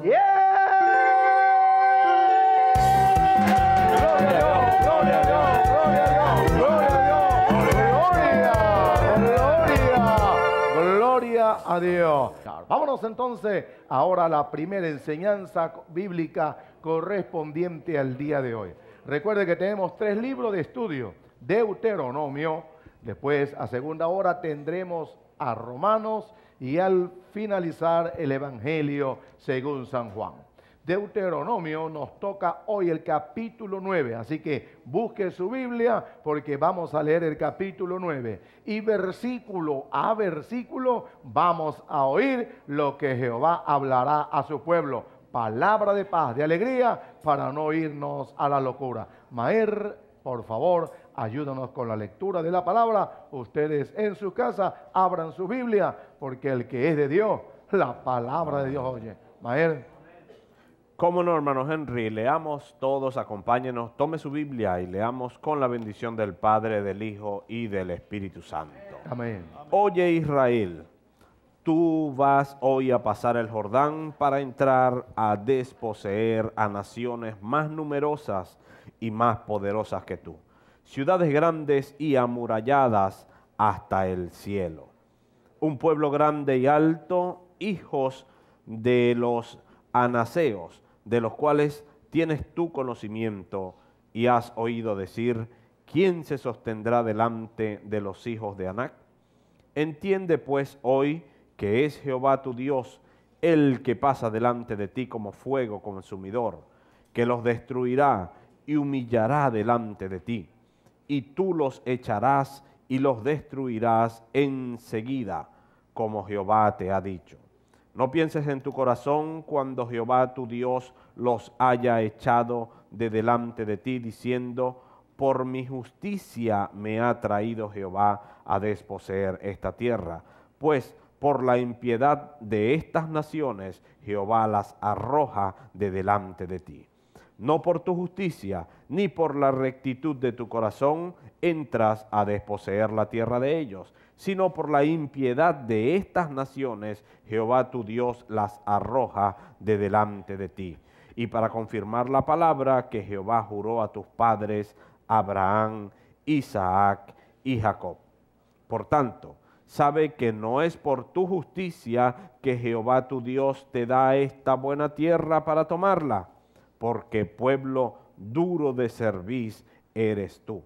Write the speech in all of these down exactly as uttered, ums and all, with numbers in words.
A Dios. Vámonos entonces ahora a la primera enseñanza bíblica correspondiente al día de hoy. Recuerde que tenemos tres libros de estudio: Deuteronomio, después a segunda hora tendremos a Romanos y al finalizar el Evangelio según San Juan. Deuteronomio nos toca hoy el capítulo nueve, así que busque su Biblia porque vamos a leer el capítulo nueve y versículo a versículo vamos a oír lo que Jehová hablará a su pueblo. Palabra de paz, de alegría, para no irnos a la locura. Maer, por favor, ayúdanos con la lectura de la palabra. Ustedes en su casa abran su Biblia porque el que es de Dios, la palabra de Dios oye. Maer. Cómo no, hermano Henry, leamos todos, acompáñenos, tome su Biblia y leamos con la bendición del Padre, del Hijo y del Espíritu Santo. Amén. Oye Israel, tú vas hoy a pasar el Jordán para entrar a desposeer a naciones más numerosas y más poderosas que tú, ciudades grandes y amuralladas hasta el cielo. Un pueblo grande y alto, hijos de los anaseos, de los cuales tienes tu conocimiento y has oído decir, ¿quién se sostendrá delante de los hijos de Anac? Entiende pues hoy que es Jehová tu Dios, el que pasa delante de ti como fuego consumidor, que los destruirá y humillará delante de ti, y tú los echarás y los destruirás enseguida, como Jehová te ha dicho. No pienses en tu corazón cuando Jehová tu Dios los haya echado de delante de ti, diciendo, por mi justicia me ha traído Jehová a desposeer esta tierra, pues por la impiedad de estas naciones Jehová las arroja de delante de ti. No por tu justicia, ni por la rectitud de tu corazón entras a desposeer la tierra de ellos, sino por la impiedad de estas naciones, Jehová tu Dios las arroja de delante de ti. Y para confirmar la palabra que Jehová juró a tus padres, Abraham, Isaac y Jacob. Por tanto, sabe que no es por tu justicia que Jehová tu Dios te da esta buena tierra para tomarla, porque pueblo duro de cerviz eres tú.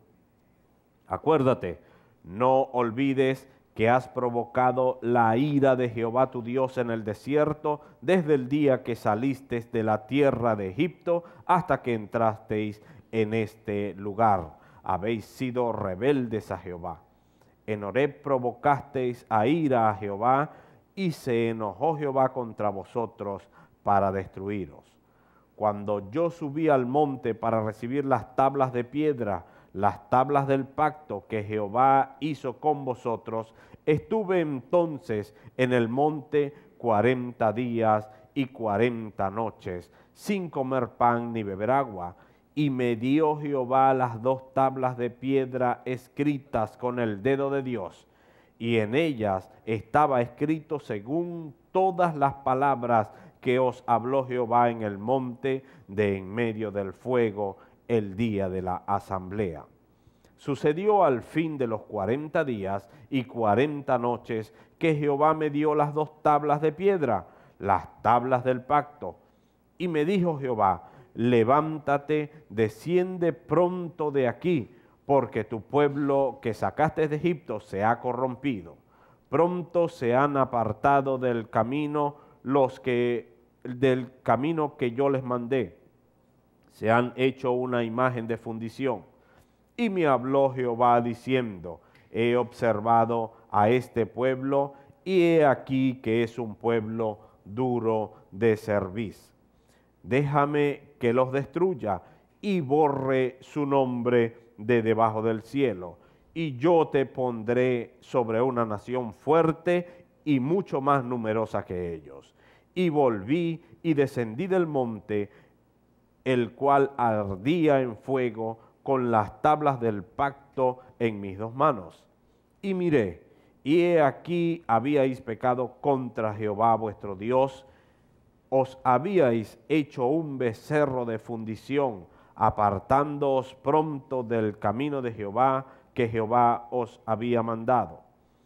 Acuérdate, no olvides que has provocado la ira de Jehová tu Dios en el desierto desde el día que saliste de la tierra de Egipto hasta que entrasteis en este lugar. Habéis sido rebeldes a Jehová. En Horeb provocasteis a ira a Jehová y se enojó Jehová contra vosotros para destruiros. Cuando yo subí al monte para recibir las tablas de piedra, las tablas del pacto que Jehová hizo con vosotros, estuve entonces en el monte cuarenta días y cuarenta noches, sin comer pan ni beber agua, y me dio Jehová las dos tablas de piedra escritas con el dedo de Dios, y en ellas estaba escrito según todas las palabras que os habló Jehová en el monte de en medio del fuego, el día de la asamblea. Sucedió al fin de los cuarenta días y cuarenta noches que Jehová me dio las dos tablas de piedra, las tablas del pacto. Y me dijo Jehová, levántate, desciende pronto de aquí, porque tu pueblo que sacaste de Egipto se ha corrompido. Pronto se han apartado del camino los que del camino que yo les mandé. Se han hecho una imagen de fundición. Y me habló Jehová diciendo, he observado a este pueblo, y he aquí que es un pueblo duro de cerviz. Déjame que los destruya y borre su nombre de debajo del cielo, y yo te pondré sobre una nación fuerte y mucho más numerosa que ellos. Y volví y descendí del monte, el cual ardía en fuego, con las tablas del pacto en mis dos manos. Y miré, y he aquí habíais pecado contra Jehová vuestro Dios, os habíais hecho un becerro de fundición, apartándoos pronto del camino de Jehová que Jehová os había mandado.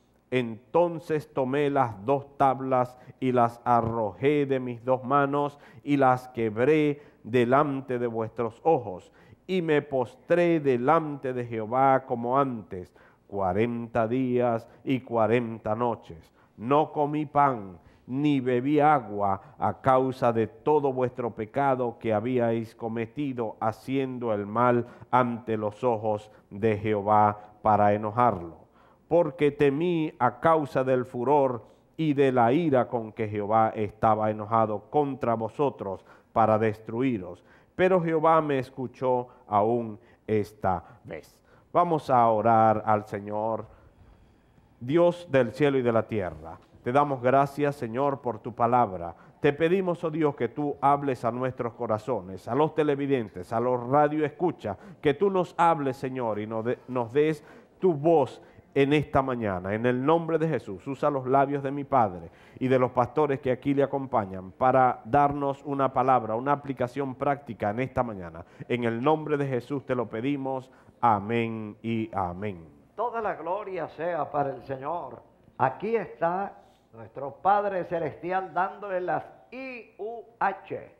Entonces tomé las dos tablas y las arrojé de mis dos manos y las quebré delante de vuestros ojos, y me postré delante de Jehová como antes, cuarenta días y cuarenta noches. No comí pan, ni bebí agua a causa de todo vuestro pecado que habíais cometido haciendo el mal ante los ojos de Jehová para enojarlo. Porque temí a causa del furor y de la ira con que Jehová estaba enojado contra vosotros para destruiros. Pero Jehová me escuchó aún esta vez. Vamos a orar al Señor, Dios del cielo y de la tierra. Te damos gracias, Señor, por tu palabra. Te pedimos, oh Dios, que tú hables a nuestros corazones, a los televidentes, a los radioescuchas, que tú nos hables, Señor, y nos, de, nos des tu voz en esta mañana. En el nombre de Jesús, usa los labios de mi Padre y de los pastores que aquí le acompañan para darnos una palabra, una aplicación práctica en esta mañana. En el nombre de Jesús te lo pedimos. Amén y amén. Toda la gloria sea para el Señor. Aquí está nuestro Padre Celestial dándole las I U H,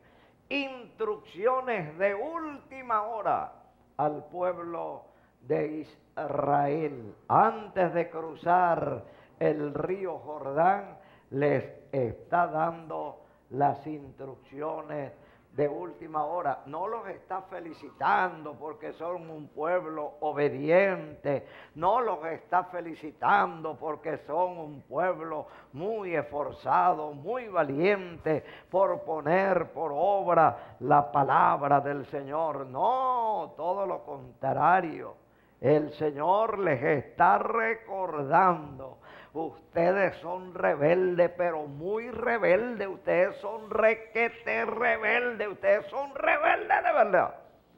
instrucciones de última hora al pueblo de Israel. Antes de cruzar el río Jordán, les está dando las instrucciones de última hora. No los está felicitando porque son un pueblo obediente, no los está felicitando porque son un pueblo muy esforzado, muy valiente por poner por obra la palabra del Señor. No, todo lo contrario. El Señor les está recordando: ustedes son rebeldes, pero muy rebeldes, ustedes son requete rebeldes, ustedes son rebeldes de verdad.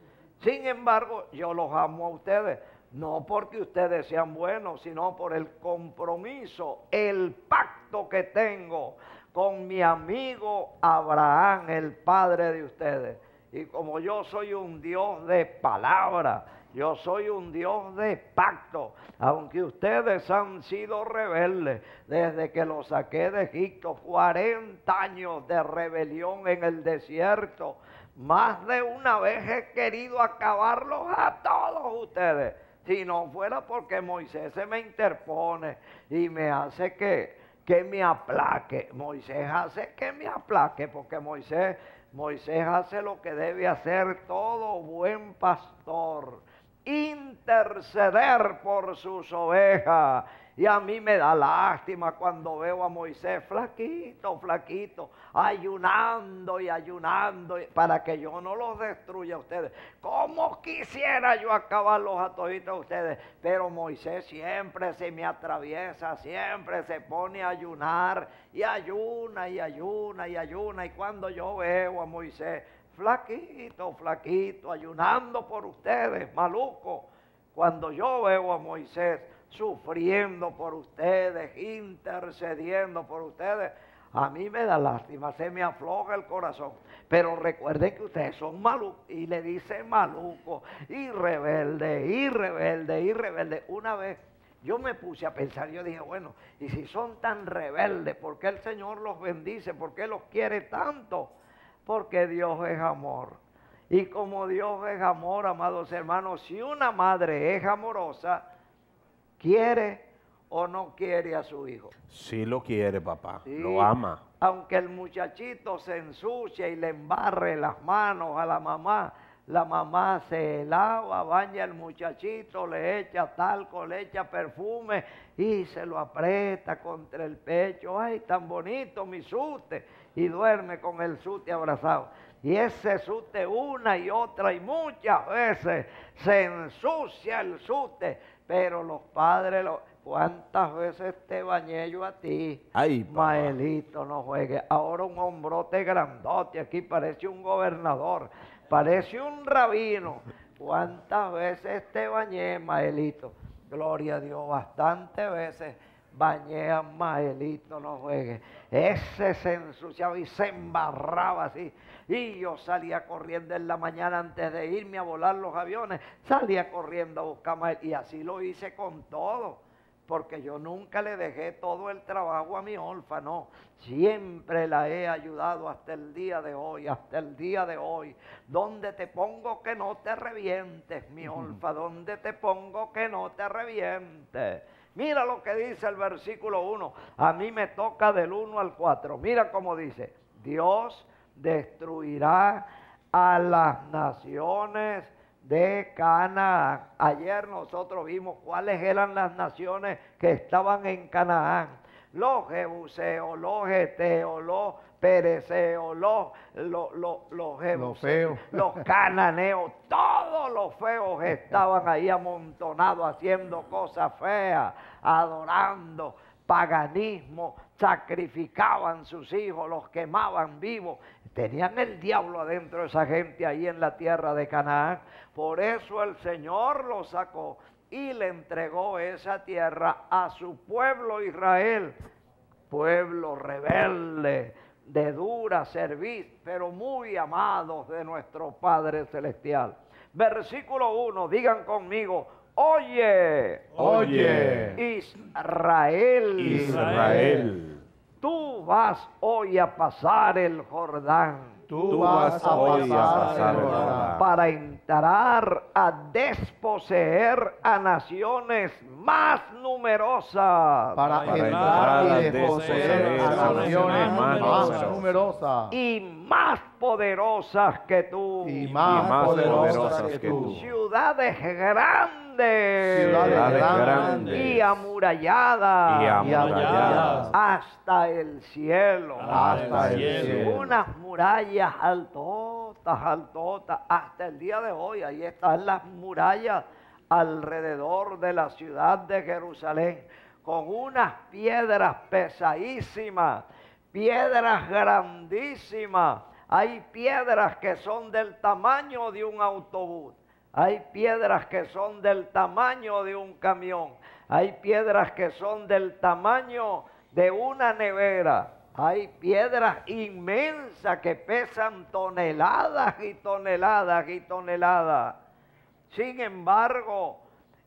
Sin embargo, yo los amo a ustedes, no porque ustedes sean buenos, sino por el compromiso, el pacto que tengo con mi amigo Abraham, el padre de ustedes. Y como yo soy un Dios de palabra, yo soy un Dios de pacto, aunque ustedes han sido rebeldes desde que los saqué de Egipto, cuarenta años de rebelión en el desierto. Más de una vez he querido acabarlos a todos ustedes, si no fuera porque Moisés se me interpone y me hace que, que me aplaque. Moisés hace que me aplaque porque Moisés, Moisés hace lo que debe hacer todo buen pastor: interceder por sus ovejas. Y a mí me da lástima cuando veo a Moisés flaquito, flaquito, ayunando y ayunando para que yo no los destruya a ustedes. Como quisiera yo acabarlos a toditos a ustedes, pero Moisés siempre se me atraviesa, siempre se pone a ayunar y ayuna y ayuna y ayuna. Y cuando yo veo a Moisés flaquito, flaquito, ayunando por ustedes, maluco, cuando yo veo a Moisés sufriendo por ustedes, intercediendo por ustedes, a mí me da lástima, se me afloja el corazón. Pero recuerden que ustedes son malucos, y le dicen maluco, y rebelde, y rebelde, y rebelde. Una vez yo me puse a pensar, yo dije, bueno, y si son tan rebeldes, ¿por qué el Señor los bendice? ¿Por qué los quiere tanto? Porque Dios es amor. Y como Dios es amor, amados hermanos, si una madre es amorosa, ¿quiere o no quiere a su hijo? Sí lo quiere, papá, Sí, lo ama. Aunque el muchachito se ensucie y le embarre las manos a la mamá, la mamá se lava, baña al muchachito, le echa talco, le echa perfume y se lo aprieta contra el pecho. ¡Ay, tan bonito mi sute! Y duerme con el sute abrazado. Y ese sute una y otra y muchas veces se ensucia el sute, pero los padres, lo, ¿cuántas veces te bañé yo a ti? Ay, papá. Maelito, no juegue. Ahora un hombrote grandote, aquí parece un gobernador, parece un rabino. ¿Cuántas veces te bañé, Maelito? Gloria a Dios, bastantes veces. bañé a Maelito, no juegue. Ese se ensuciaba y se embarraba así. Y yo salía corriendo en la mañana antes de irme a volar los aviones. Salía corriendo a buscar a Mael. Y así lo hice con todo. Porque yo nunca le dejé todo el trabajo a mi Olfa, no. Siempre la he ayudado hasta el día de hoy, hasta el día de hoy. ¿Dónde te pongo que no te revientes, mi Olfa? ¿Dónde te pongo que no te revientes? Mira lo que dice el versículo uno. A mí me toca del uno al cuatro. Mira cómo dice. Dios destruirá a las naciones de Canaán. Ayer nosotros vimos cuáles eran las naciones que estaban en Canaán. Los jebuseos, los geteos, los pereceos, los, los, los, los jebuseos, los cananeos, todos los feos estaban ahí amontonados haciendo cosas feas, adorando, paganismo, sacrificaban sus hijos, los quemaban vivos. Tenían el diablo adentro de esa gente ahí en la tierra de Canaán. Por eso el Señor los sacó y le entregó esa tierra a su pueblo Israel. Pueblo rebelde, de dura cerviz, pero muy amados de nuestro Padre Celestial. Versículo uno, digan conmigo. Oye, oye, Israel, Israel, tú vas hoy a pasar el Jordán. Tú vas a pasar el Jordán para entrar a desposeer a naciones más numerosas. Para, para entrar y desposeer a naciones más, más numerosas. Y más poderosas que tú. Y más, y más poderosas, poderosas que, que tú. Ciudades grandes. Ciudades grandes. Y amuralladas. Y amuralladas. Hasta el cielo. Hasta el cielo. Unas murallas altotas, altotas. Hasta el día de hoy. Ahí están las murallas alrededor de la ciudad de Jerusalén. Con unas piedras pesadísimas. Piedras grandísimas. Hay piedras que son del tamaño de un autobús. Hay piedras que son del tamaño de un camión. Hay piedras que son del tamaño de una nevera. Hay piedras inmensas que pesan toneladas y toneladas y toneladas. Sin embargo,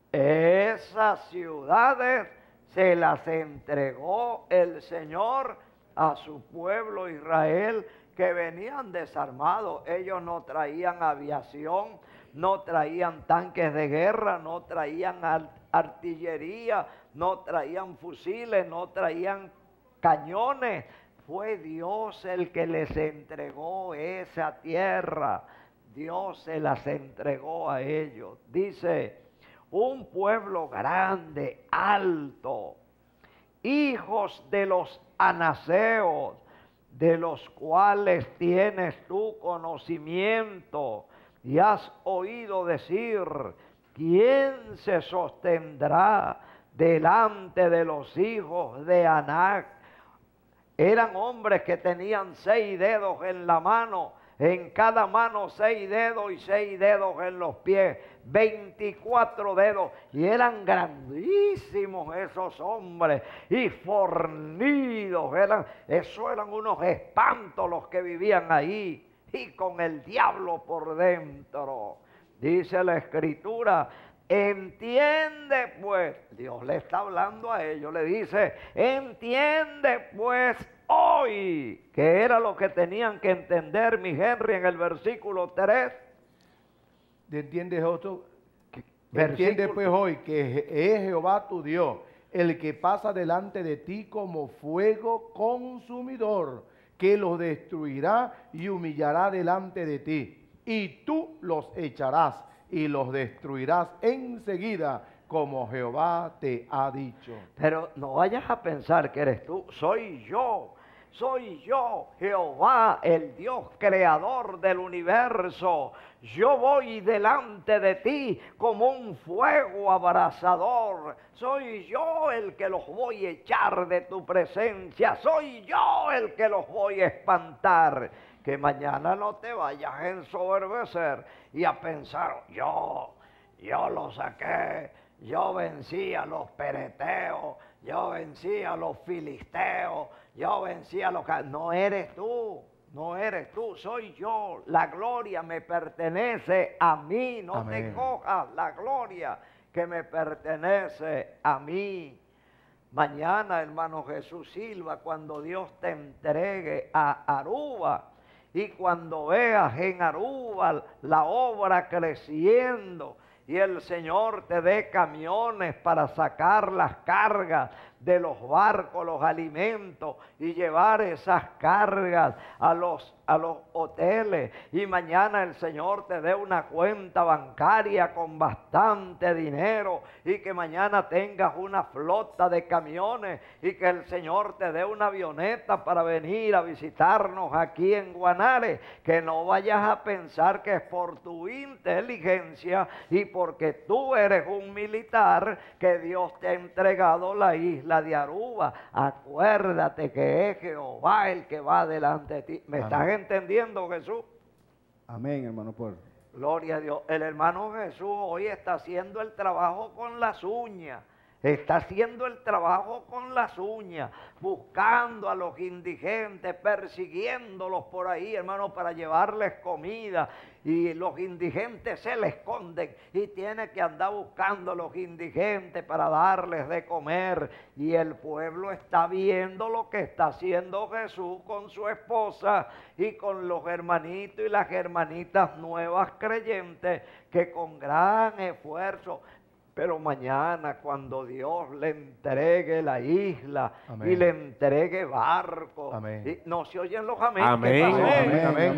esas ciudades se las entregó el Señor a su pueblo Israel, que venían desarmados. Ellos no traían aviación, no traían tanques de guerra, no traían artillería, no traían fusiles, no traían cañones. Fue Dios el que les entregó esa tierra. Dios se las entregó a ellos. Dice, un pueblo grande, alto, hijos de los anaseos, de los cuales tienes tu conocimiento, y has oído decir, ¿quién se sostendrá delante de los hijos de Anac? Eran hombres que tenían seis dedos en la mano, en cada mano seis dedos y seis dedos en los pies, veinticuatro dedos, y eran grandísimos esos hombres, y fornidos, eran, eso eran unos espantos los que vivían ahí, y con el diablo por dentro. Dice la Escritura, entiende pues, Dios le está hablando a ellos, le dice, entiende pues hoy, que era lo que tenían que entender, mi Henry, en el versículo tres. ¿Entiendes otro? Entiende pues hoy que es Jehová tu Dios, el que pasa delante de ti como fuego consumidor, que los destruirá y humillará delante de ti, y tú los echarás y los destruirás enseguida, como Jehová te ha dicho. Pero no vayas a pensar que eres tú, soy yo. Soy yo, Jehová, el Dios creador del universo. Yo voy delante de ti como un fuego abrasador. Soy yo el que los voy a echar de tu presencia. Soy yo el que los voy a espantar. Que mañana no te vayas a ensoberbecer y a pensar, yo, yo lo saqué, yo vencí a los pereteos, yo vencí a los filisteos, yo vencí a los... No eres tú, no eres tú, soy yo. La gloria me pertenece a mí, no Amén. te cojas la gloria que me pertenece a mí. Mañana, hermano Jesús Silva, cuando Dios te entregue a Aruba y cuando veas en Aruba la obra creciendo y el Señor te dé camiones para sacar las cargas de los barcos, los alimentos y llevar esas cargas a los, a los hoteles, y mañana el Señor te dé una cuenta bancaria con bastante dinero y que mañana tengas una flota de camiones y que el Señor te dé una avioneta para venir a visitarnos aquí en Guanare, que no vayas a pensar que es por tu inteligencia y porque tú eres un militar que Dios te ha entregado la isla de Aruba. Acuérdate que es Jehová el que va delante de ti. ¿Me Amén. estás entendiendo, Jesús? Amén, hermano Paul. Gloria a Dios. El hermano Jesús hoy está haciendo el trabajo con las uñas. Está haciendo el trabajo con las uñas, buscando a los indigentes, persiguiéndolos por ahí, hermano, para llevarles comida. Y los indigentes se le esconden y tiene que andar buscando a los indigentes para darles de comer. Y el pueblo está viendo lo que está haciendo Jesús con su esposa y con los hermanitos y las hermanitas nuevas creyentes que con gran esfuerzo... Pero mañana cuando Dios le entregue la isla, Amén. y le entregue barco, Amén. y no se oyen los amén. Amén. ¿Qué pasó? Amén, amén.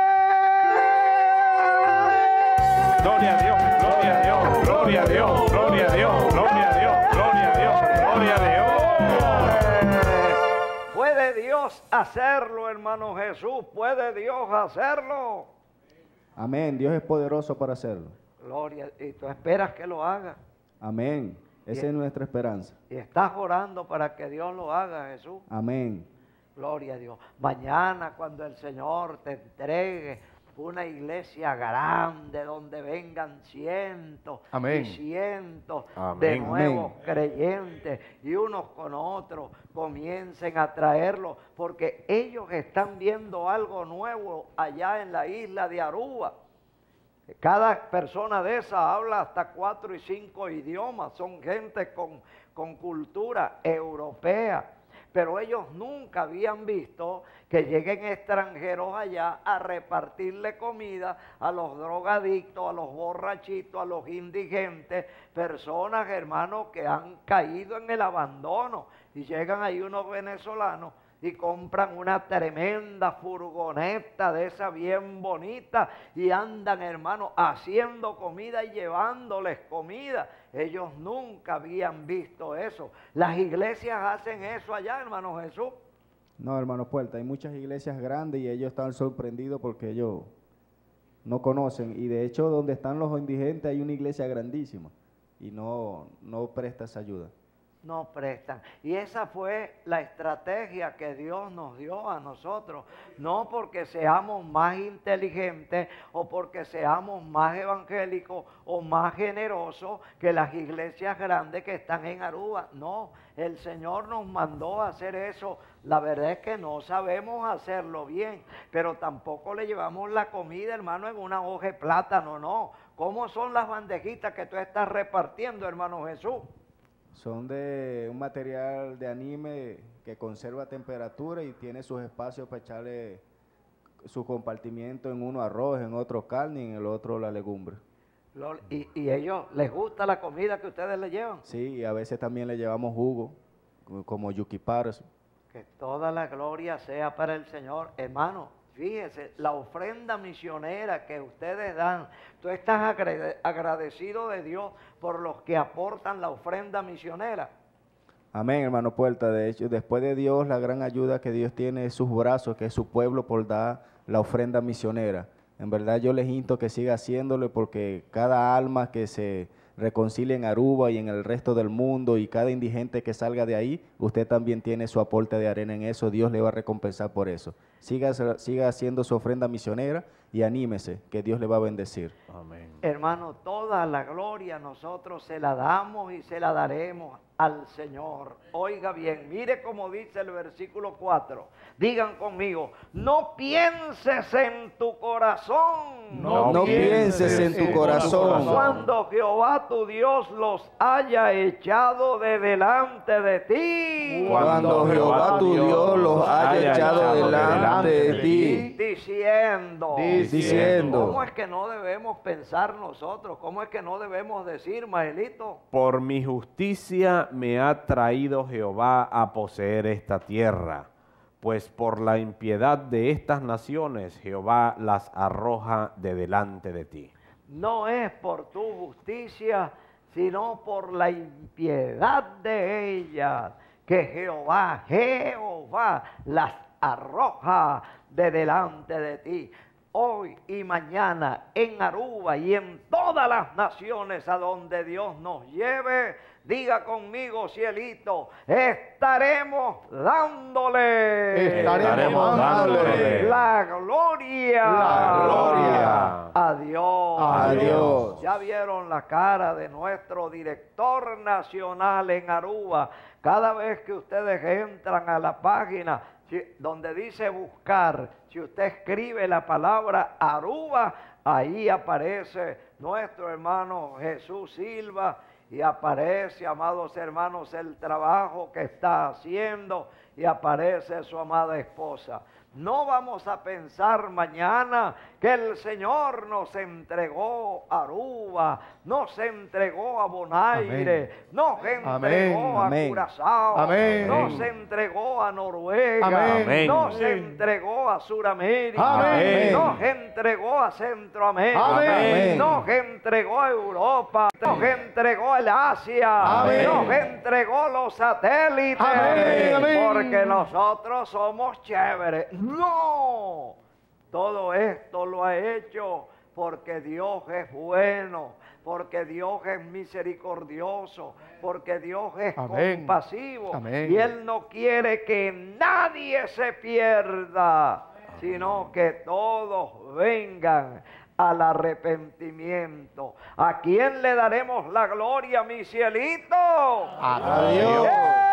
¡Bien! Gloria a Dios, gloria a Dios, gloria a Dios, gloria a Dios, gloria a Dios, gloria a Dios, gloria a Dios. Puede Dios hacerlo, hermano Jesús, puede Dios hacerlo. Amén. Dios es poderoso para hacerlo. Gloria, y tú esperas que lo haga. Amén. Esa es nuestra esperanza. Y estás orando para que Dios lo haga, Jesús. Amén. Gloria a Dios. Mañana cuando el Señor te entregue una iglesia grande donde vengan cientos Amén. y cientos Amén. de nuevos Amén. creyentes y unos con otros comiencen a traerlos, porque ellos están viendo algo nuevo allá en la isla de Aruba. Cada persona de esa habla hasta cuatro y cinco idiomas, son gente con, con cultura europea. Pero ellos nunca habían visto que lleguen extranjeros allá a repartirle comida a los drogadictos, a los borrachitos, a los indigentes, personas, hermanos, que han caído en el abandono. Y llegan ahí unos venezolanos y compran una tremenda furgoneta de esa bien bonita y andan, hermano, haciendo comida y llevándoles comida. Ellos nunca habían visto eso. Las iglesias hacen eso allá, hermano Jesús. No, hermano Puerta, hay muchas iglesias grandes y ellos están sorprendidos porque ellos no conocen. Y de hecho, donde están los indigentes hay una iglesia grandísima y no, no presta esa ayuda. No prestan. Y esa fue la estrategia que Dios nos dio a nosotros. No porque seamos más inteligentes o porque seamos más evangélicos o más generosos que las iglesias grandes que están en Aruba. No, el Señor nos mandó a hacer eso. La verdad es que no sabemos hacerlo bien, pero tampoco le llevamos la comida, hermano, en una hoja de plátano, no. ¿Cómo son las bandejitas que tú estás repartiendo, hermano Jesús? Son de un material de anime que conserva temperatura y tiene sus espacios para echarle su compartimiento, en uno arroz, en otro carne y en el otro la legumbre. Lo- Y, y ellos, ¿les gusta la comida que ustedes le llevan? Sí, y a veces también le llevamos jugo, como yuquiparos. Que toda la gloria sea para el Señor. Hermano, fíjese, la ofrenda misionera que ustedes dan, tú estás agrade- agradecido de Dios por los que aportan la ofrenda misionera. Amén, hermano Puerta. De hecho, después de Dios, la gran ayuda que Dios tiene es sus brazos, que es su pueblo, por dar la ofrenda misionera. En verdad yo les insto que siga haciéndolo, porque cada alma que se reconcilie en Aruba y en el resto del mundo, y cada indigente que salga de ahí, usted también tiene su aporte de arena en eso. Dios le va a recompensar por eso. siga, siga haciendo su ofrenda misionera y anímese, que Dios le va a bendecir. Amén. Hermano, toda la gloria nosotros se la damos y se la daremos al Señor. Oiga bien, mire cómo dice el versículo cuatro. Digan conmigo, no pienses en tu corazón. No, no pienses en tu corazón. Cuando Jehová tu Dios los haya echado de delante de ti. Cuando Jehová tu Dios los haya echado delante de ti. Diciendo. Diciendo. ¿Cómo es que no debemos pensar nosotros? ¿Cómo es que no debemos decir, Maelito? Por mi justicia me ha traído Jehová a poseer esta tierra, pues por la impiedad de estas naciones Jehová las arroja de delante de ti. No es por tu justicia, sino por la impiedad de ellas, que Jehová, Jehová las arroja de delante de ti. Hoy y mañana en Aruba y en todas las naciones a donde Dios nos lleve, diga conmigo, cielito, estaremos dándole, Estaremos dándole la gloria, la gloria a Dios. a Dios. Ya vieron la cara de nuestro director nacional en Aruba. Cada vez que ustedes entran a la página si, donde dice buscar, si usted escribe la palabra Aruba, ahí aparece nuestro hermano Jesús Silva y aparece, amados hermanos, el trabajo que está haciendo y aparece su amada esposa. No vamos a pensar mañana que el Señor nos entregó a Aruba, nos entregó a Bonaire, Amén. nos entregó Amén. a Curazao, Amén. nos entregó a Noruega, Amén. nos Amén. entregó a Suramérica, Amén. nos entregó a Centroamérica, Amén. nos entregó a Europa, nos entregó el Asia, Amén. nos entregó los satélites, Amén. Amén. porque nosotros somos chéveres. No, todo esto lo ha hecho porque Dios es bueno, porque Dios es misericordioso, porque Dios es Amén. compasivo. Amén. Y Él no quiere que nadie se pierda, sino que todos vengan al arrepentimiento. ¿A quién le daremos la gloria, mi cielito? A Dios.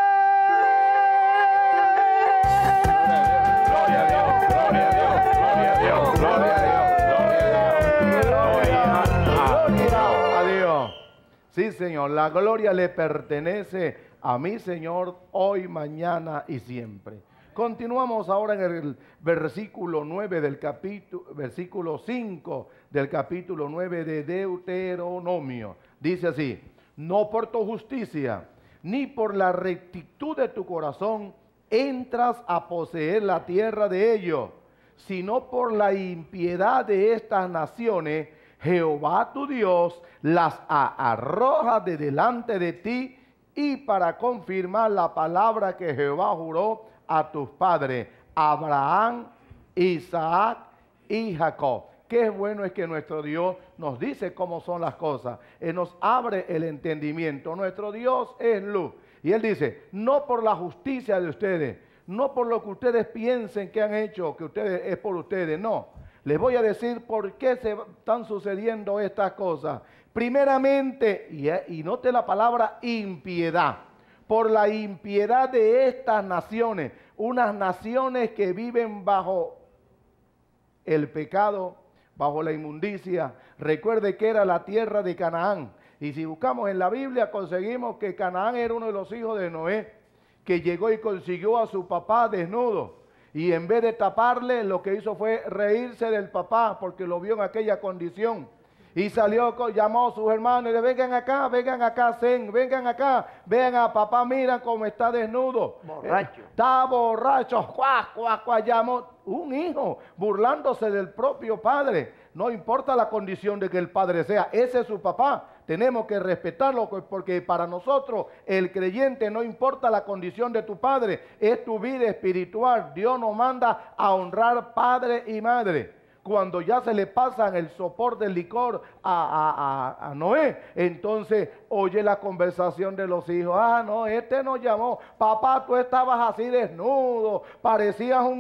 Gloria a Dios, gloria a Dios, gloria a Dios, gloria a Dios, gloria a Dios. Gloria a Dios. Sí, Señor, la gloria le pertenece a mi Señor hoy, mañana y siempre. Continuamos ahora en el versículo nueve del capítulo, versículo cinco del capítulo nueve de Deuteronomio. Dice así: no por tu justicia, ni por la rectitud de tu corazón, entras a poseer la tierra de ellos, sino por la impiedad de estas naciones, Jehová tu Dios las arroja de delante de ti, y para confirmar la palabra que Jehová juró a tus padres, Abraham, Isaac y Jacob. Qué bueno es que nuestro Dios nos dice cómo son las cosas. Él nos abre el entendimiento. Nuestro Dios es luz. Y Él dice, no por la justicia de ustedes, no por lo que ustedes piensen que han hecho, que ustedes es por ustedes, no. Les voy a decir por qué se están sucediendo estas cosas. Primeramente, y, y note la palabra impiedad, por la impiedad de estas naciones, unas naciones que viven bajo el pecado, bajo la inmundicia. Recuerde que era la tierra de Canaán. Y si buscamos en la Biblia, conseguimos que Canaán era uno de los hijos de Noé, que llegó y consiguió a su papá desnudo. Y en vez de taparle, lo que hizo fue reírse del papá, porque lo vio en aquella condición. Y salió, llamó a sus hermanos y le vengan acá, vengan acá, Zen, vengan acá, vean a papá, mira cómo está desnudo. Borracho. Eh, está borracho, cuá, cuá, cuá, llamó un hijo, burlándose del propio padre. No importa la condición de que el padre sea, ese es su papá. Tenemos que respetarlo porque para nosotros, el creyente, no importa la condición de tu padre, es tu vida espiritual. Dios nos manda a honrar padre y madre. Cuando ya se le pasan el sopor del licor a, a, a, a Noé, entonces oye la conversación de los hijos. Ah, no, este nos llamó. Papá, tú estabas así desnudo, parecías un...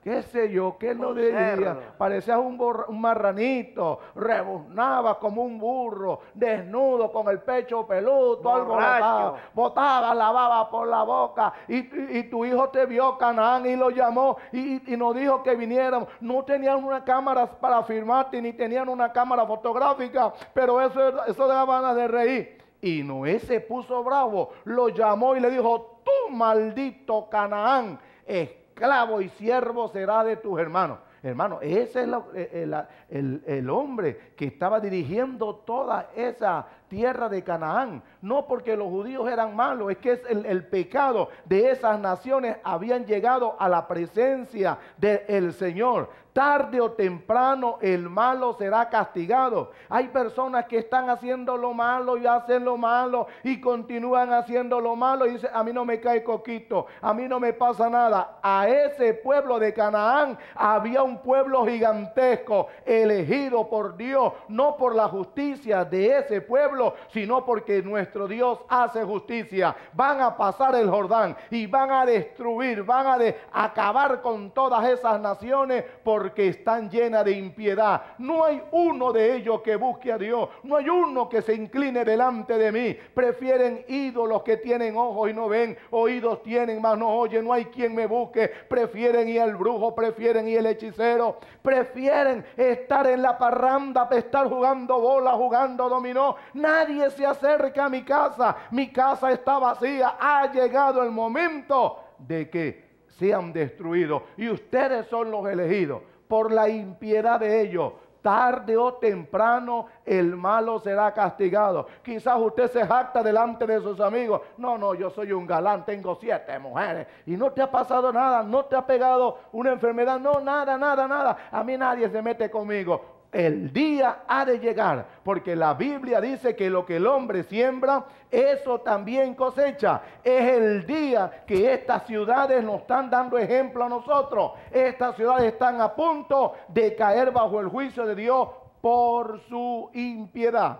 qué sé yo, qué no Un diría, cerdo. parecías un, borra- un marranito, rebuznaba como un burro, desnudo, con el pecho peludo, todo alborotado, Borracho. botaba la baba por la boca, y, y- y tu hijo te vio, Canaán, y lo llamó, y, y nos dijo que vinieran. No tenían una cámara para filmarte, ni tenían una cámara fotográfica, pero eso, eso daba ganas de reír. Y Noé se puso bravo, lo llamó y le dijo, tú maldito Canaán, esclavo y siervo será de tus hermanos. Hermano, ese es la- el, el- el- el hombre que estaba dirigiendo toda esa tierra de Canaán. No porque los judíos eran malos, es que es el, el pecado de esas naciones habían llegado a la presencia del Señor. Tarde o temprano el malo será castigado. Hay personas que están haciendo lo malo y hacen lo malo y continúan haciendo lo malo y dicen, a mí no me cae coquito, a mí no me pasa nada. A ese pueblo de Canaán había un pueblo gigantesco elegido por Dios, no por la justicia de ese pueblo, sino porque nuestro Dios hace justicia. Van a pasar el Jordán y van a destruir, van a de- acabar con todas esas naciones por porque están llenas de impiedad. No hay uno de ellos que busque a Dios. No hay uno que se incline delante de mí. Prefieren ídolos que tienen ojos y no ven, oídos tienen mas no oyen. No hay quien me busque. Prefieren ir al brujo, prefieren ir al hechicero, prefieren estar en la parranda, estar jugando bola, jugando dominó. Nadie se acerca a mi casa. Mi casa está vacía. Ha llegado el momento de que sean destruidos. Y ustedes son los elegidos por la impiedad de ellos. Tarde o temprano el malo será castigado. Quizás usted se jacta delante de sus amigos. No, no, yo soy un galán, tengo siete mujeres. Y no te ha pasado nada, no te ha pegado una enfermedad. No, nada, nada, nada. A mí nadie se mete conmigo. El día ha de llegar, porque la Biblia dice que lo que el hombre siembra, eso también cosecha. Es el día que estas ciudades nos están dando ejemplo a nosotros. Estas ciudades están a punto de caer bajo el juicio de Dios por su impiedad.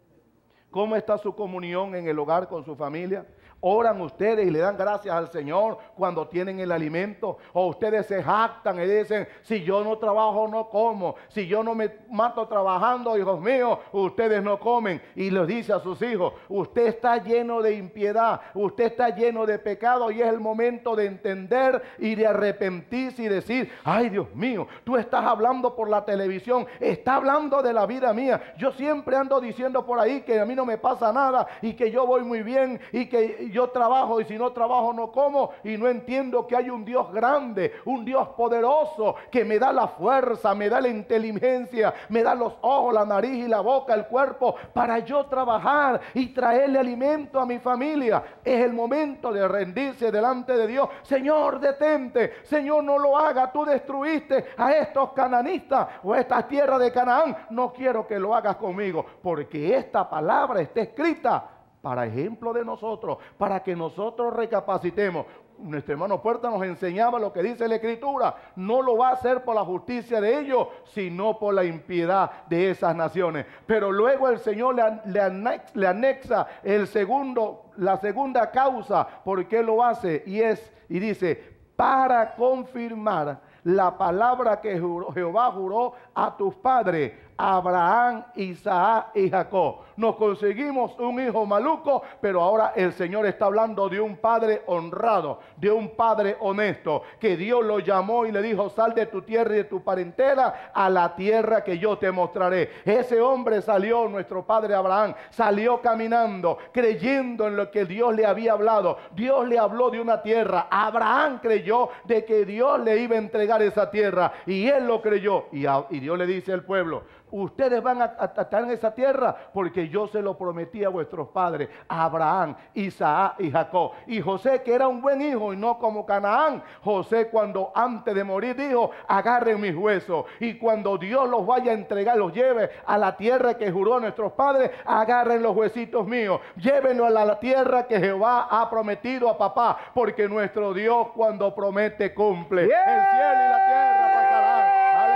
¿Cómo está su comunión en el hogar con su familia? ¿Oran ustedes y le dan gracias al Señor cuando tienen el alimento? ¿O ustedes se jactan y dicen, si yo no trabajo no como? Si yo no me mato trabajando, hijos míos, ustedes no comen. Y les dice a sus hijos, usted está lleno de impiedad, usted está lleno de pecado y es el momento de entender y de arrepentirse y decir, ay Dios mío, tú estás hablando por la televisión, está hablando de la vida mía. Yo siempre ando diciendo por ahí que a mí no me pasa nada y que yo voy muy bien y que yo trabajo y si no trabajo no como, y no entiendo que hay un Dios grande, un Dios poderoso que me da la fuerza, me da la inteligencia, me da los ojos, la nariz y la boca, el cuerpo para yo trabajar y traerle alimento a mi familia. Es el momento de rendirse delante de Dios. Señor, detente, Señor, no lo haga, tú destruiste a estos cananistas o a esta tierra de Canaán, no quiero que lo hagas conmigo, porque esta palabra está escrita para ejemplo de nosotros, para que nosotros recapacitemos. Nuestro hermano Puerta nos enseñaba lo que dice la Escritura. No lo va a hacer por la justicia de ellos, sino por la impiedad de esas naciones. Pero luego el Señor le, le, anex, le anexa el segundo, la segunda causa por qué lo hace, y es, y dice, para confirmar la palabra que juró, Jehová juró a tus padres, Abraham, Isaac y Jacob. Nos conseguimos un hijo maluco, pero ahora el Señor está hablando de un padre honrado, de un padre honesto, que Dios lo llamó y le dijo, sal de tu tierra y de tu parentela a la tierra que yo te mostraré. Ese hombre salió, nuestro padre Abraham, salió caminando, creyendo en lo que Dios le había hablado. Dios le habló de una tierra. Abraham creyó de que Dios le iba a entregar esa tierra, y él lo creyó. Y, a, y Dios le dice al pueblo, ustedes van a, a estar en esa tierra porque yo se lo prometí a vuestros padres, a Abraham, Isaac y Jacob. Y José, que era un buen hijo y no como Canaán, José cuando antes de morir dijo, agarren mis huesos, y cuando Dios los vaya a entregar, los lleve a la tierra que juró a nuestros padres, agarren los huesitos míos, llévenlo a la tierra que Jehová ha prometido a papá, porque nuestro Dios cuando promete cumple. Yeah. El cielo y la tierra pasarán.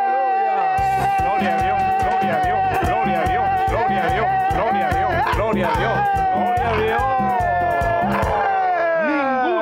Aleluya. Gloria a Dios. Gloria a Dios, gloria a Dios, gloria a Dios, gloria a Dios, gloria a Dios, gloria a Dios. Ninguna de las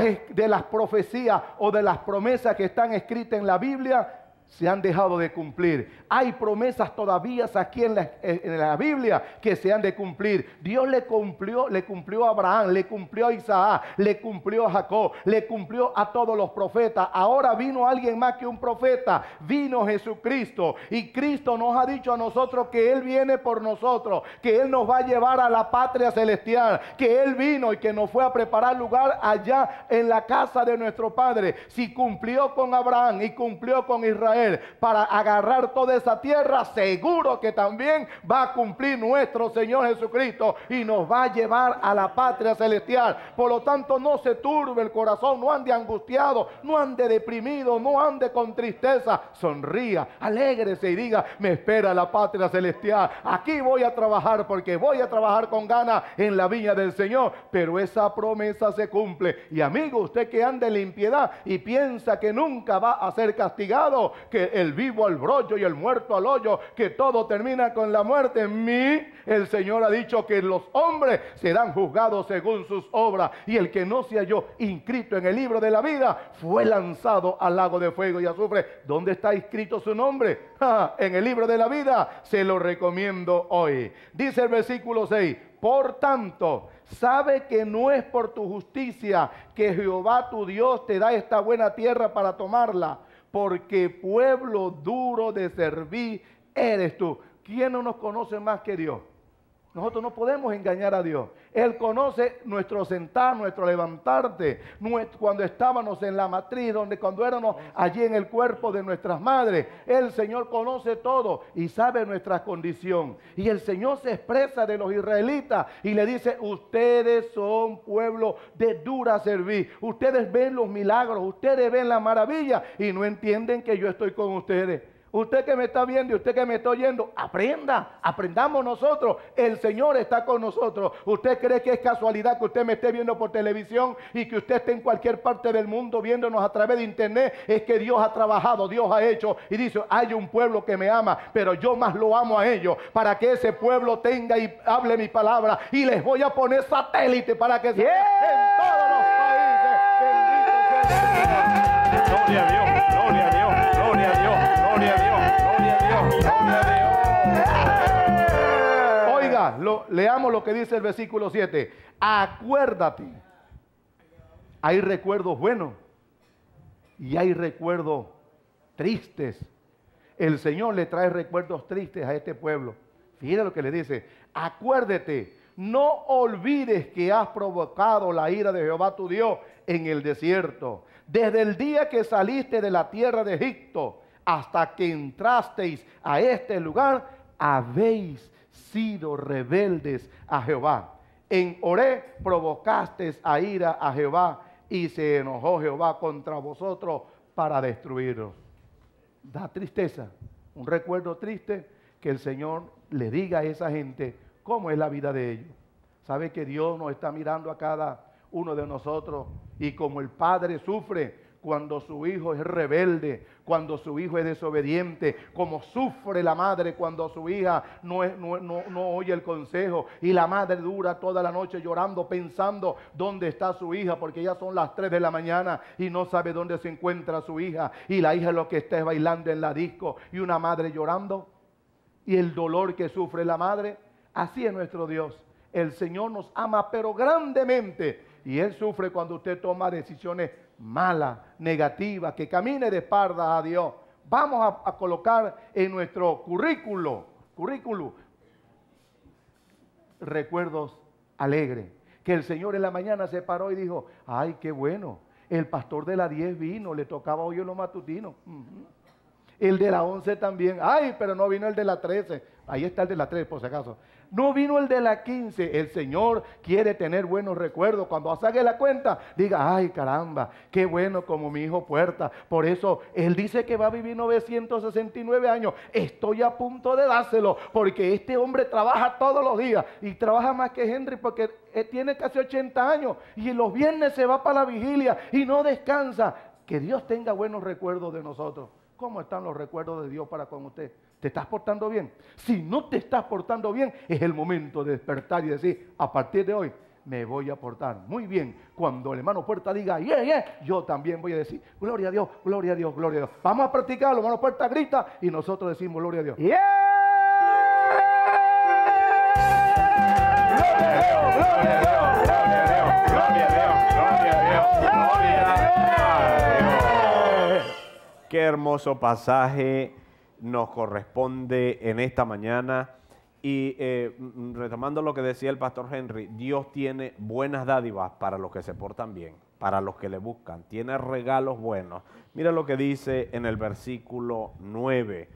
de las profecías o de las promesas que están escritas en la Biblia se han dejado de cumplir. Hay promesas todavía aquí en la, en la Biblia que se han de cumplir. Dios le cumplió, le cumplió a Abraham, le cumplió a Isaac, le cumplió a Jacob, le cumplió a todos los profetas. Ahora vino alguien más que un profeta, vino Jesucristo. Y Cristo nos ha dicho a nosotros que Él viene por nosotros, que Él nos va a llevar a la patria celestial, que Él vino y que nos fue a preparar lugar allá en la casa de nuestro Padre. Si cumplió con Abraham y cumplió con Israel para agarrar toda esa tierra, seguro que también va a cumplir nuestro Señor Jesucristo y nos va a llevar a la patria celestial. Por lo tanto, no se turbe el corazón, no ande angustiado, no ande deprimido, no ande con tristeza. Sonría, alégrese y diga: me espera la patria celestial. Aquí voy a trabajar porque voy a trabajar con ganas en la viña del Señor, pero esa promesa se cumple. Y amigo, usted que anda en la impiedad y piensa que nunca va a ser castigado, que el vivo al brollo y el muerto al hoyo, que todo termina con la muerte. En mí el Señor ha dicho que los hombres serán juzgados según sus obras, y el que no se halló inscrito en el libro de la vida fue lanzado al lago de fuego y azufre. ¿Dónde está inscrito su nombre? Ah, en el libro de la vida. Se lo recomiendo hoy. Dice el versículo seis: por tanto, sabe que no es por tu justicia que Jehová tu Dios te da esta buena tierra para tomarla, porque pueblo duro de servir eres tú. ¿Quién no nos conoce más que Dios? Nosotros no podemos engañar a Dios. Él conoce nuestro sentar, nuestro levantarte, cuando estábamos en la matriz, donde cuando éramos allí en el cuerpo de nuestras madres. El Señor conoce todo y sabe nuestra condición. Y el Señor se expresa de los israelitas y le dice: ustedes son pueblo de dura servir. Ustedes ven los milagros, ustedes ven la maravilla y no entienden que yo estoy con ustedes. Usted que me está viendo y usted que me está oyendo, aprenda, aprendamos nosotros. El Señor está con nosotros. ¿Usted cree que es casualidad que usted me esté viendo por televisión y que usted esté en cualquier parte del mundo viéndonos a través de internet? Es que Dios ha trabajado, Dios ha hecho y dice: hay un pueblo que me ama, pero yo más lo amo a ellos, para que ese pueblo tenga y hable mi palabra. Y les voy a poner satélite para que se yeah. en todos los países. Bendito sea el Señor. Gloria a Dios, gloria a Dios, gloria a Dios, gloria a Dios, gloria a Dios, gloria a Dios. Oiga, lo, leamos lo que dice el versículo siete. Acuérdate, hay recuerdos buenos y hay recuerdos tristes. El Señor le trae recuerdos tristes a este pueblo. Fíjate lo que le dice: acuérdate, no olvides que has provocado la ira de Jehová tu Dios en el desierto, desde el día que saliste de la tierra de Egipto hasta que entrasteis a este lugar, habéis sido rebeldes a Jehová. En Horeb provocasteis a ira a Jehová y se enojó Jehová contra vosotros para destruiros. Da tristeza, un recuerdo triste, que el Señor le diga a esa gente cómo es la vida de ellos. Sabe que Dios nos está mirando a cada uno de nosotros, y como el padre sufre cuando su hijo es rebelde, cuando su hijo es desobediente, como sufre la madre cuando su hija no, es, no, no, no oye el consejo, y la madre dura toda la noche llorando pensando dónde está su hija, porque ya son las tres de la mañana y no sabe dónde se encuentra su hija, y la hija lo que está es bailando en la disco y una madre llorando, y el dolor que sufre la madre. Así es nuestro Dios. El Señor nos ama pero grandemente, y Él sufre cuando usted toma decisiones malas, negativas, que camine de espaldas a Dios. Vamos a, a colocar en nuestro currículo, currículo, recuerdos alegres. Que el Señor en la mañana se paró y dijo: ay, qué bueno, el pastor de la diez vino, le tocaba hoy en los matutinos. Uh-huh. El de la once también. Ay, pero no vino el de la trece. Ahí está el de la trece, por si acaso. No vino el de la quince. El Señor quiere tener buenos recuerdos. Cuando saque la cuenta, diga: ay, caramba, qué bueno como mi hijo Puerta. Por eso Él dice que va a vivir novecientos sesenta y nueve años. Estoy a punto de dárselo, porque este hombre trabaja todos los días. Y trabaja más que Henry, porque tiene casi ochenta años. Y los viernes se va para la vigilia y no descansa. Que Dios tenga buenos recuerdos de nosotros. ¿Cómo están los recuerdos de Dios para con usted? ¿Te estás portando bien? Si no te estás portando bien, es el momento de despertar y decir: a partir de hoy me voy a portar muy bien. Cuando el hermano Puerta diga, yeah, yeah, yo también voy a decir, gloria a Dios, gloria a Dios, gloria a Dios. Vamos a practicarlo, hermano Puerta grita y nosotros decimos, gloria a Dios. ¡Yeah! Qué hermoso pasaje nos corresponde en esta mañana. Y eh, retomando lo que decía el pastor Henry, Dios tiene buenas dádivas para los que se portan bien, para los que le buscan. Tiene regalos buenos. Mira lo que dice en el versículo nueve.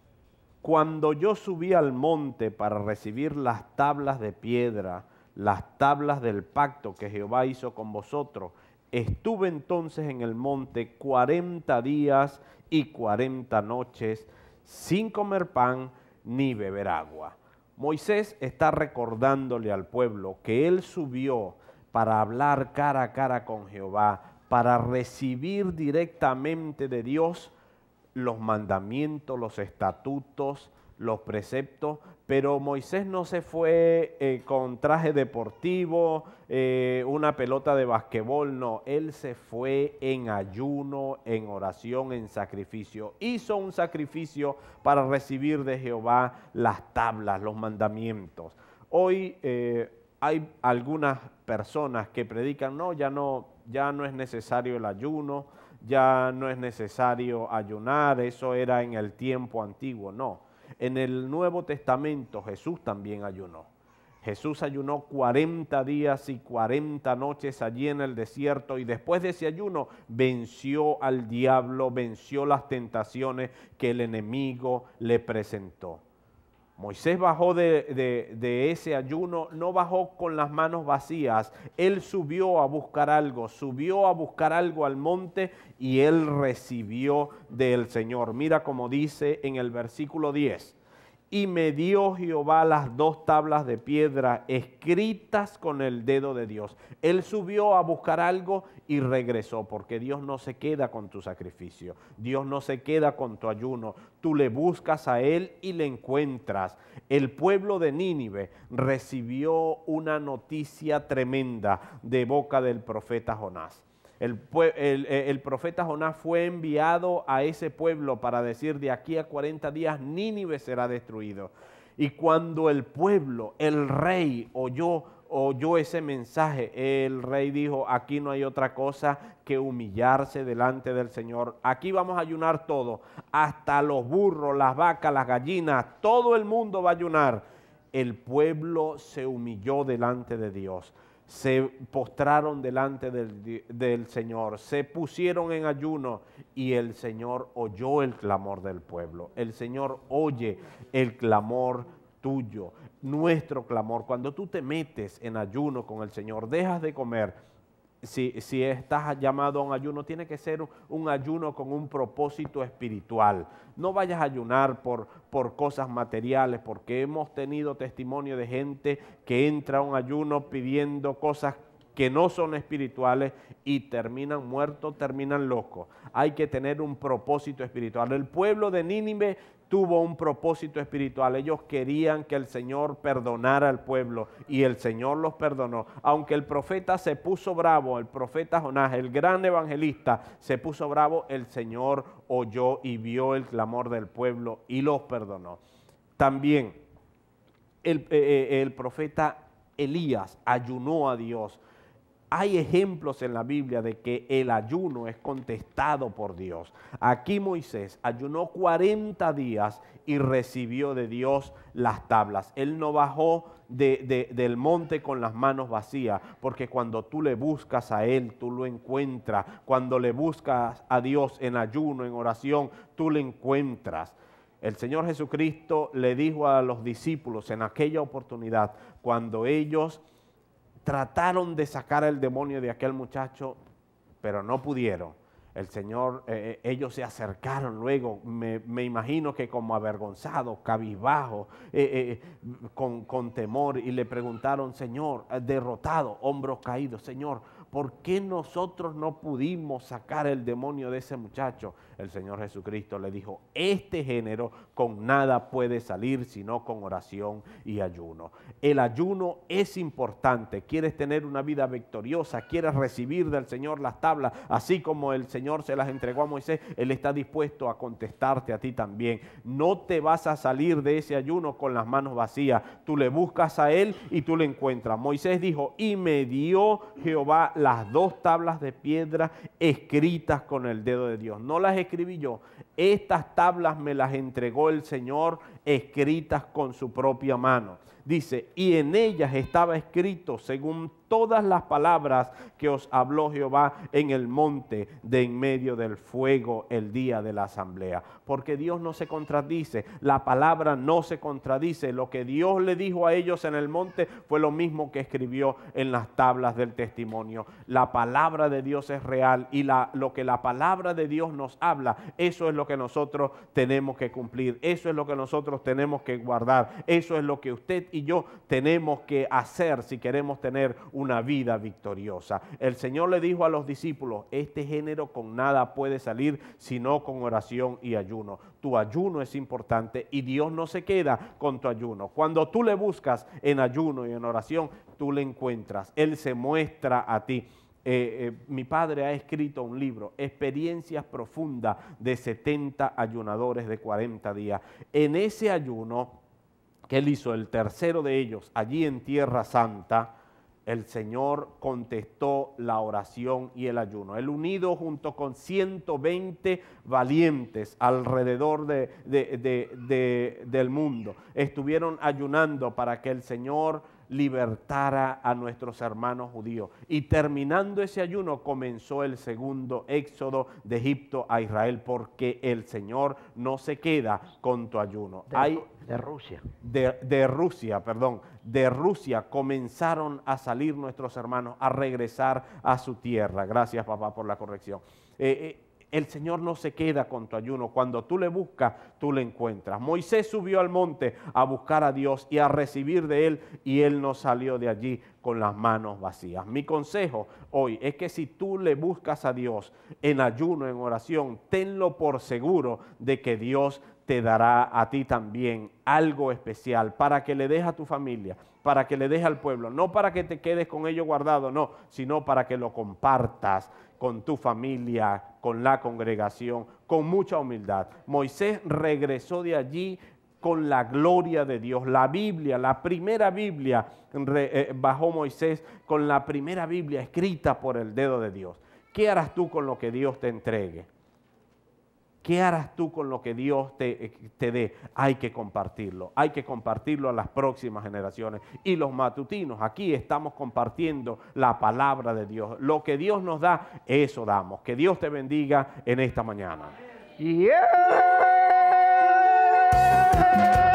Cuando yo subí al monte para recibir las tablas de piedra, las tablas del pacto que Jehová hizo con vosotros, estuve entonces en el monte cuarenta días y cuarenta noches sin comer pan ni beber agua. Moisés está recordándole al pueblo que él subió para hablar cara a cara con Jehová, para recibir directamente de Dios los mandamientos, los estatutos, los preceptos, pero Moisés no se fue eh, con traje deportivo, eh, una pelota de basquetbol, no, él se fue en ayuno, en oración, en sacrificio. Hizo un sacrificio para recibir de Jehová las tablas, los mandamientos. Hoy eh, hay algunas personas que predican, no, ya no, ya no es necesario el ayuno, ya no es necesario ayunar, eso era en el tiempo antiguo, no. En el Nuevo Testamento Jesús también ayunó. Jesús ayunó cuarenta días y cuarenta noches allí en el desierto y después de ese ayuno venció al diablo, venció las tentaciones que el enemigo le presentó. Moisés bajó de, de, de ese ayuno, no bajó con las manos vacías, él subió a buscar algo, subió a buscar algo al monte y él recibió del Señor. Mira como dice en el versículo diez, y me dio Jehová las dos tablas de piedra escritas con el dedo de Dios. Él subió a buscar algo y regresó, porque Dios no se queda con tu sacrificio, Dios no se queda con tu ayuno. Tú le buscas a Él y le encuentras. El pueblo de Nínive recibió una noticia tremenda de boca del profeta Jonás. El, el, el profeta Jonás fue enviado a ese pueblo para decir, de aquí a cuarenta días Nínive será destruido. Y cuando el pueblo, el rey oyó, oyó ese mensaje, el rey dijo, aquí no hay otra cosa que humillarse delante del Señor. Aquí vamos a ayunar todo, hasta los burros, las vacas, las gallinas, todo el mundo va a ayunar. El pueblo se humilló delante de Dios. Se postraron delante del, del Señor, se pusieron en ayuno y el Señor oyó el clamor del pueblo. El Señor oye el clamor tuyo, nuestro clamor. Cuando tú te metes en ayuno con el Señor, dejas de comer. Si, si estás llamado a un ayuno, tiene que ser un, un ayuno con un propósito espiritual. No vayas a ayunar por, por cosas materiales, porque hemos tenido testimonio de gente que entra a un ayuno pidiendo cosas que no son espirituales y terminan muertos, terminan locos. Hay que tener un propósito espiritual. El pueblo de Nínive tuvo un propósito espiritual. Ellos querían que el Señor perdonara al pueblo y el Señor los perdonó. Aunque el profeta se puso bravo, el profeta Jonás, el gran evangelista, se puso bravo, el Señor oyó y vio el clamor del pueblo y los perdonó. También el, eh, el profeta Elías ayunó a Dios. Hay ejemplos en la Biblia de que el ayuno es contestado por Dios. Aquí Moisés ayunó cuarenta días y recibió de Dios las tablas. Él no bajó de, de, del monte con las manos vacías, porque cuando tú le buscas a Él, tú lo encuentras. Cuando le buscas a Dios en ayuno, en oración, tú lo encuentras. El Señor Jesucristo le dijo a los discípulos en aquella oportunidad, cuando ellos trataron de sacar el demonio de aquel muchacho, pero no pudieron. El Señor, eh, ellos se acercaron luego, me, me imagino que como avergonzados, cabizbajos, eh, eh, con, con temor, y le preguntaron, Señor, derrotado, hombros caídos, Señor, ¿por qué nosotros no pudimos sacar el demonio de ese muchacho? El Señor Jesucristo le dijo, este género con nada puede salir sino con oración y ayuno. El ayuno es importante. ¿Quieres tener una vida victoriosa? ¿Quieres recibir del Señor las tablas? Así como el Señor se las entregó a Moisés, Él está dispuesto a contestarte a ti también. No te vas a salir de ese ayuno con las manos vacías. Tú le buscas a Él y tú le encuentras. Moisés dijo, y me dio Jehová las dos tablas de piedra escritas con el dedo de Dios. No las escribí yo. Estas tablas me las entregó el Señor escritas con su propia mano. Dice, y en ellas estaba escrito según todas las palabras que os habló Jehová en el monte de en medio del fuego el día de la asamblea. Porque Dios no se contradice, la palabra no se contradice. Lo que Dios le dijo a ellos en el monte fue lo mismo que escribió en las tablas del testimonio. La palabra de Dios es real y la, lo que la palabra de Dios nos habla, eso es lo que nosotros tenemos que cumplir, eso es lo que nosotros tenemos que guardar, eso es lo que usted y yo tenemos que hacer si queremos tener una vida victoriosa. El Señor le dijo a los discípulos, este género con nada puede salir sino con oración y ayuno. Tu ayuno es importante y Dios no se queda con tu ayuno. Cuando tú le buscas en ayuno y en oración, tú le encuentras. Él se muestra a ti. Eh, eh, mi padre ha escrito un libro, Experiencias Profundas de setenta ayunadores de cuarenta días. En ese ayuno que él hizo, el tercero de ellos, allí en Tierra Santa, el Señor contestó la oración y el ayuno. Él unido junto con ciento veinte valientes alrededor de, de, de, de, del mundo, estuvieron ayunando para que el Señor libertara a nuestros hermanos judíos. Y terminando ese ayuno comenzó el segundo éxodo de Egipto a Israel, porque el Señor no se queda con tu ayuno. De, Hay, de Rusia. De, de Rusia, perdón, de Rusia comenzaron a salir nuestros hermanos, a regresar a su tierra. Gracias, papá, por la corrección. Eh, eh, El Señor no se queda con tu ayuno. Cuando tú le buscas, tú le encuentras. Moisés subió al monte a buscar a Dios y a recibir de Él, y Él no salió de allí con las manos vacías. Mi consejo hoy es que si tú le buscas a Dios en ayuno, en oración, tenlo por seguro de que Dios te dará a ti también algo especial para que le des a tu familia, para que le des al pueblo, no para que te quedes con ello guardado, no, sino para que lo compartas con tu familia, con la congregación, con mucha humildad. Moisés regresó de allí con la gloria de Dios. La Biblia, la primera Biblia, re, eh, bajó Moisés con la primera Biblia escrita por el dedo de Dios. ¿Qué harás tú con lo que Dios te entregue? ¿Qué harás tú con lo que Dios te, te dé? Hay que compartirlo, hay que compartirlo a las próximas generaciones. Y los matutinos, aquí estamos compartiendo la palabra de Dios. Lo que Dios nos da, eso damos. Que Dios te bendiga en esta mañana. Yeah.